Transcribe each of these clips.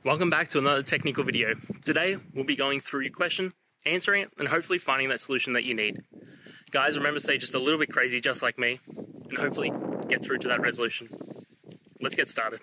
Welcome back to another technical video. Today, we'll be going through your question, answering it, and hopefully finding that solution that you need. Guys, remember to stay just a little bit crazy, just like me, and hopefully get through to that resolution. Let's get started.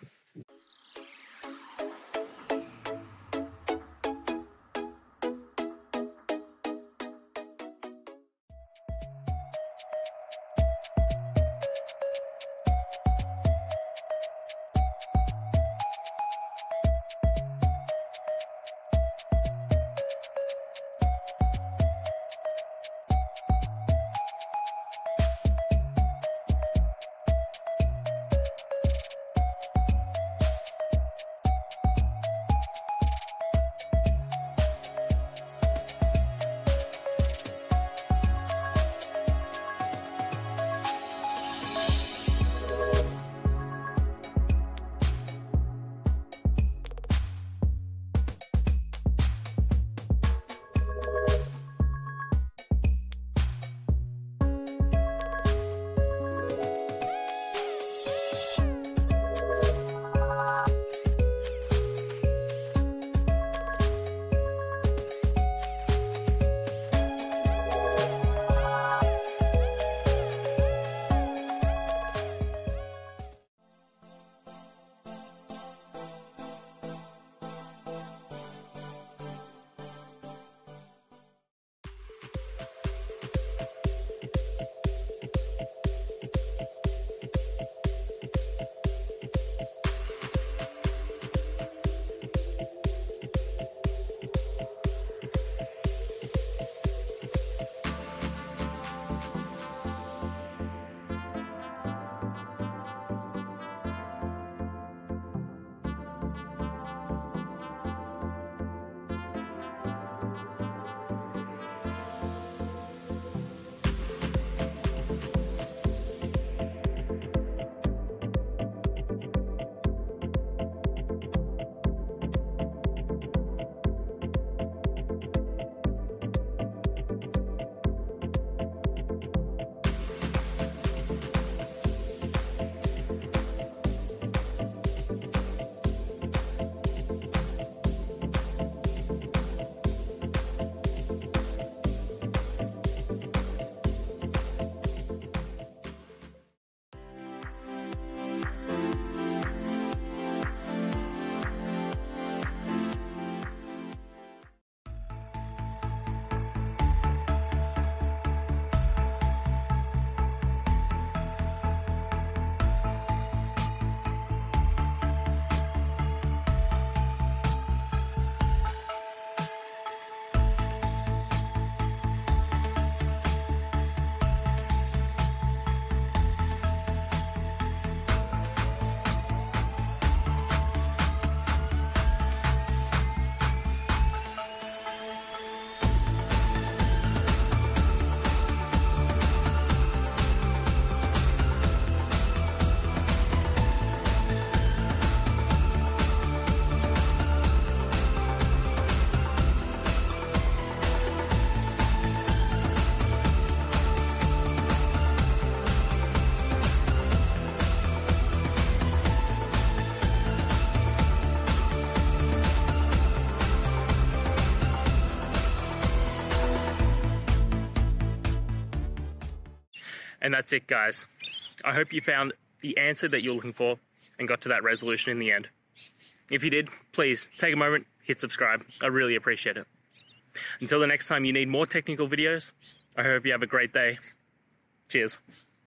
And that's it, guys. I hope you found the answer that you're looking for and got to that resolution in the end. If you did, please take a moment, hit subscribe. I really appreciate it. Until the next time you need more technical videos, I hope you have a great day. Cheers.